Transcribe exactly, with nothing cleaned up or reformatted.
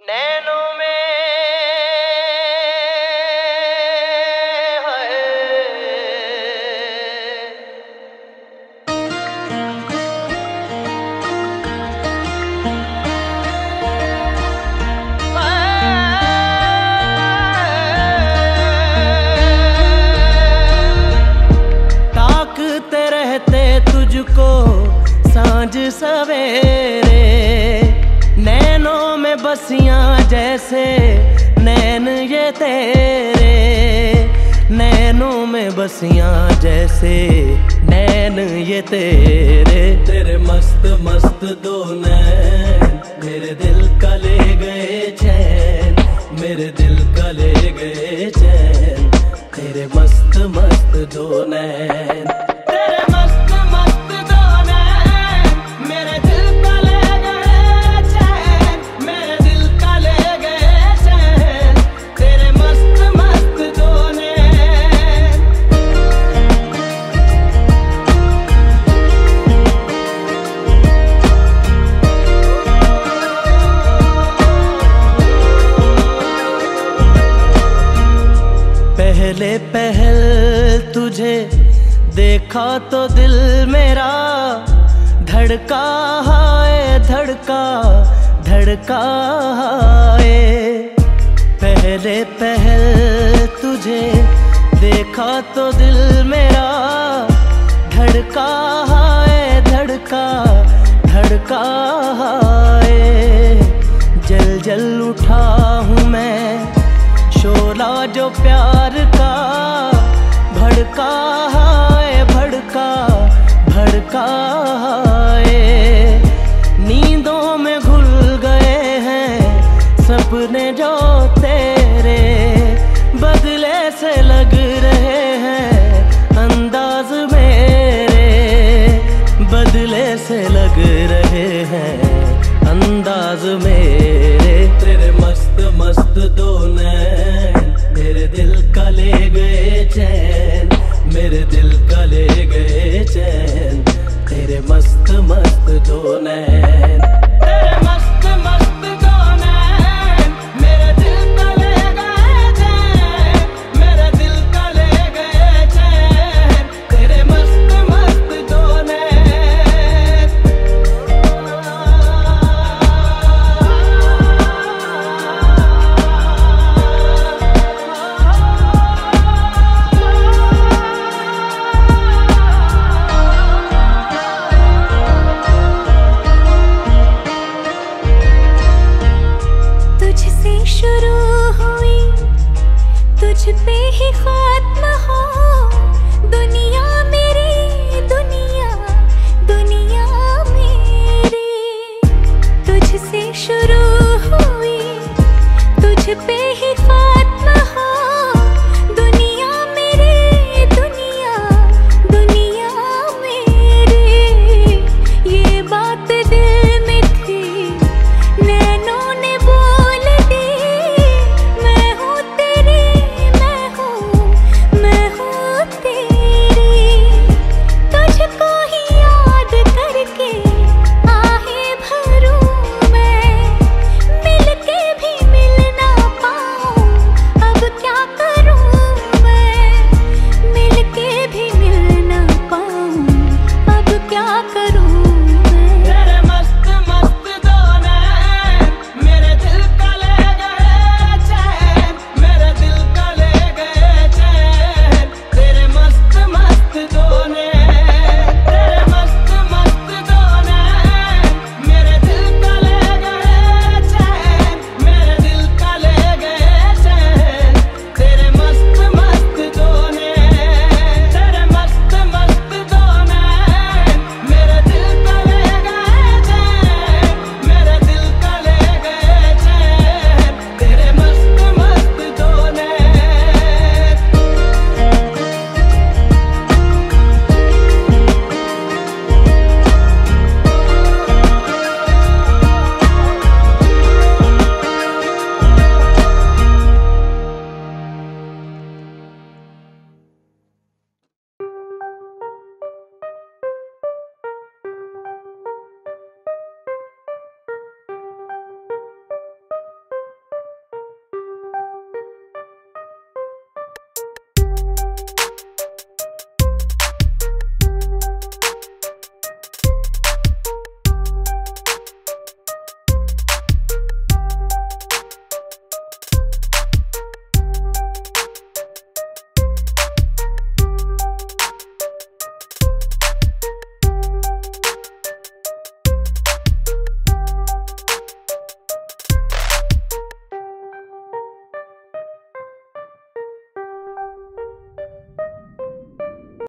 नैनों में ताकते रहते तुझको सांझ सवेरे, नैनों में बसियां जैसे नैन ये तेरे, नैनों में बसियां जैसे नैन ये तेरे। तेरे मस्त मस्त दो नैन मेरे दिल का ले गए चैन, मेरे दिल का ले गए चैन, तेरे मस्त मस्त दो नैन। पहले पहल तुझे देखा तो दिल मेरा धड़का है, धड़का धड़का है। पहले पहल तुझे देखा तो दिल मेरा धड़का है, धड़का धड़का है। जल जल उठा हूँ मैं शोला जो प्यार का, भड़का है, भड़का भड़का है। नींदों में घुल गए हैं सपने जो तेरे, बदले से लग रहे हैं अंदाज मेरे, बदले से लग रहे हैं अंदाज मेरे। तेरे मस्त मस्त दो नैन मेरे दिल का ले गए चैन, मेरे दिल का ले गए चैन, तेरे मस्त मस्त दो नैन। तेरे मस्त मस्त दो नैन मेरे दिल का ले गए चैन, मेरे दिल का ले गए चैन, तेरे मस्त मस्त दो नैन। शुरू हुई तुझ पे ही ख्वाहिश